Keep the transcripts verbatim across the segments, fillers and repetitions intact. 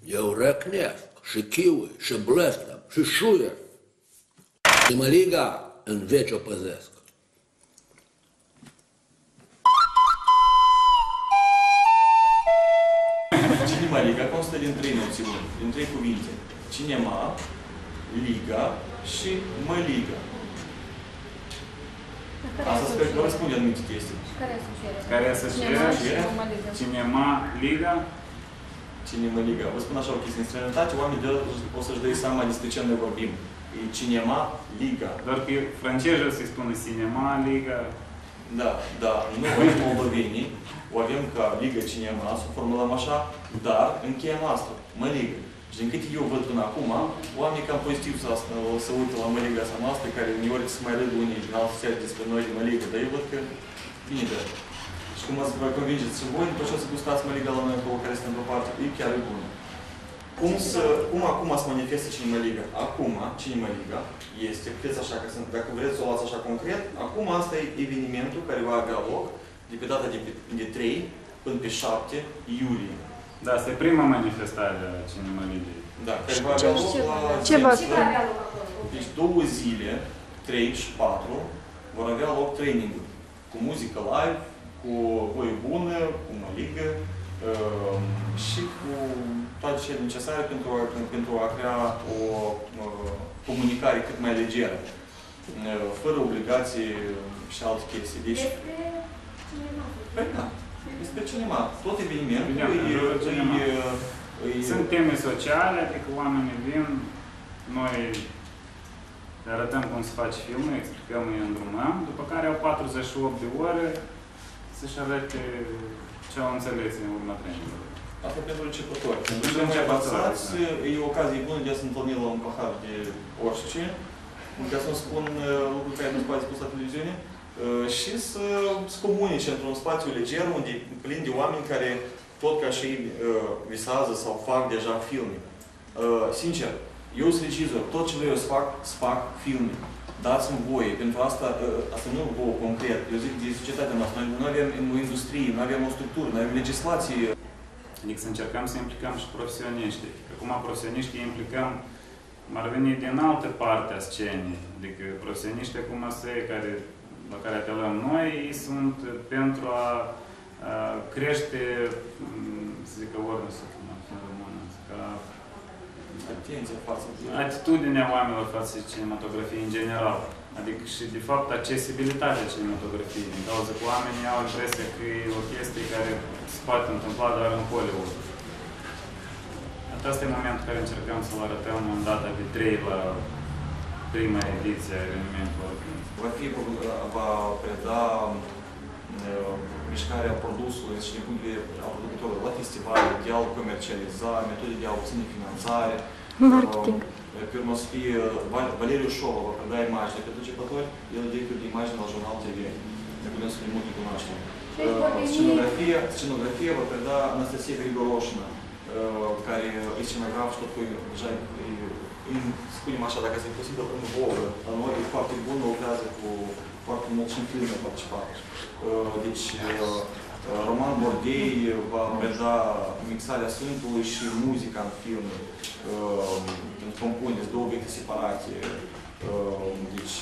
Eu răcnesc și chiui, și blestem, și șuier. Cinema-liga în veci o păzesc. Cinema-liga constă din trei noțiuni, din trei cuvinte. Cinema, liga și măliga. Asta sper că răspunde anumite chestii. Care asociere? Care asociere? Cinema, liga? Cinema-liga. Vă spun așa o chestie. În străinătate, oamenii de o să-și dea seama despre ce noi vorbim. E cinema-liga. Doar că francezii să-i spună cinema-liga. Da, da. Noi, moldovenii, o avem ca liga cinema, să o formulăm așa, dar încheia noastră, măliga. Și din câte eu văd până acum, oamenii cam pozitiv o să uite la măliga asta noastră, care uneori se mai râd unii din altă seară despre noi de măligă, dar eu văd că bine de. Și cum să vă convingeți și voi, după ce o să gustați măliga la noi acolo, care este într-o parte, e chiar e bună. Cum, să, cum acum se manifestă Cinema-liga? Acum, Cinema-liga este, puteți așa, că sunt, dacă vreți să o luați așa concret, acum asta e evenimentul care va avea loc de pe data de, de trei până pe șapte iulie. Da, asta e prima manifestare a Cinema-ligei. Da, care va avea loc la... Ce va avea loc acolo? Deci două zile, trei și patru, vor avea loc training-uri. Cu muzică live, cu voie bună, cu măligă uh, și cu toate cele necesare pentru a, pentru a crea o uh, comunicare cât mai legeră. Uh, fără obligații și alte chestii. Deci, despre cinema. Păi da. Despre cinema. Tot evenimentul Bine, e, e, e... Sunt teme sociale, adică oamenii vin, noi le arătăm cum se face filmul, explicăm, îi îndrumăm, după care au patruzeci și opt de ore să-și arăte ce au înțeles în urma training-ului. Asta pentru începători. Pentru cei mai avansați, e o ocazie bună de a se întâlni la un pahar de orice, ca să-mi spun lucruri care nu se poate spus la televiziune, și să se comunice într-un spațiu leger, unde e plin de oameni care, tot ca și ei, visează sau fac deja filme. Sincer, eu sunt regizor, tot ce vreau să fac, să fac filme. Dați-mi voie. Pentru asta, asta nu vouă concret. Eu zic de societatea noastră. Noi nu avem o industrie, nu avem o structură, nu avem legislație. Adică să încercăm să implicăm și profesioniștii. Acum profesioniștii implicăm, ar veni din altă parte a scenei. Adică profesioniștii acum cei care, la care apelăm noi, ei sunt pentru a, a crește, să zic că ordine să fie în română, ca atenție față de... atitudinea oamenilor față de cinematografie în general. Adică și, de fapt, accesibilitatea cinematografiei. Din cauza că oamenii au impresia că e o chestie care se poate întâmpla doar în Hollywood. Asta e momentul în care încercăm să-l arătăm în data de trei la prima ediție a evenimentului. Va fi, va preda uh, mișcarea produsului și din punct de vedere al producătorului la festivale, de a-l comercializa, metode de a obține finanțare. Marketing. Uh, pe urmă să fie Valeriu Șova va preda imagine pentru începători, el e director de imagine la Jurnal T V. Ne putem să ne mult cunoaștem. Scenografia, scenografia va preda Anastasia Grigoroșina, uh, care e scenograf și tot cu deja spunem așa, dacă este posibil, în vogă. La noi e foarte bun, lucrează cu foarte mult și în filme participat. Deci, Roman Bordei va preda mixarea sunetului și muzica în film. Compune două obiecte separate. Deci...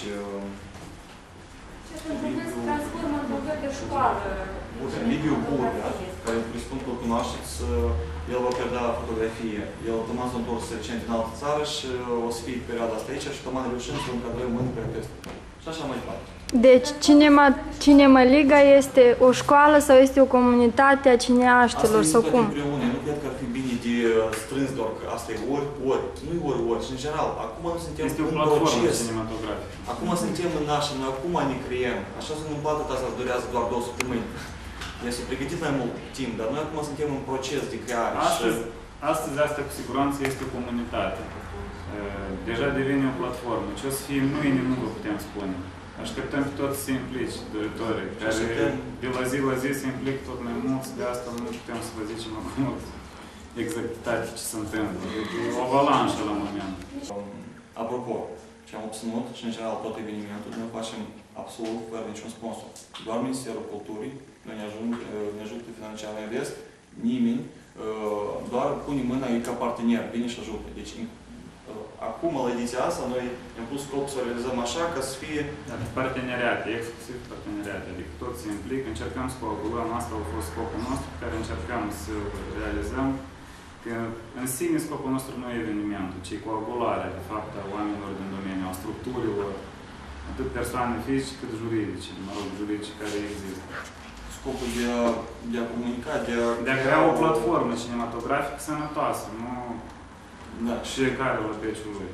Ce trebuie să transformă într-o fel de școală? Liviu Burga, care presupun că îl cunoașteți, el va preda fotografie. El tocmai s-a întors recent în altă țară și o să fie perioada asta aici și tocmai reușim să încadrăm în proiectul. Și așa mai departe. Deci, cinema, Cinema-liga este o școală sau este o comunitate a cineaștilor sau cum? Asta împreună. Nu cred că ar fi bine de strâns doar că asta e ori, ori. Nu e ori, ori. Și în general, acum nu suntem este în o platformă cinematografică. Acum suntem în nașă, noi acum ne creăm. Așa se întâmplă atât, asta durează doar două săptămâni. Este pregătit mai mult timp, dar noi acum suntem în proces de creare. Astăzi, și... astăzi asta cu siguranță este o comunitate. Deja devine o platformă. Ce o să fie mâine nu vă putem spune. Așteptăm pe toți să se implici, doritorii, care de la zi la zi se implică tot mai mulți, de asta nu putem să vă zicem mai mult exactitate ce se întâmplă. E o avalanșă la moment. Apropo, ce am obținut și în general tot evenimentul, noi facem absolut fără niciun sponsor. Doar Ministerul Culturii ne, ajung, ne ajută financiar în vest, nimeni doar pune mâna ca partener, vine și ajută. Deci, acum, la ediția asta, noi am pus scop să o realizăm așa ca să fie... Parteneriate, exclusiv parteneriate, adică toți se implică, încercăm să coagulăm, asta a fost scopul nostru pe care încercăm să realizăm. Că în sine scopul nostru nu e evenimentul, ci coagularea, de fapt, a oamenilor din domeniu, a structurilor, atât persoane fizice cât juridice, mă rog, juridice care există. Scopul de a, de a comunica, de a... De a crea o platformă cinematografică sănătoasă, nu da. fiecare la peciul lui.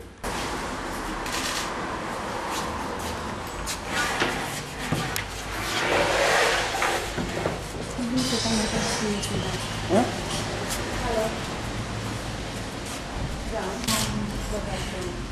Da,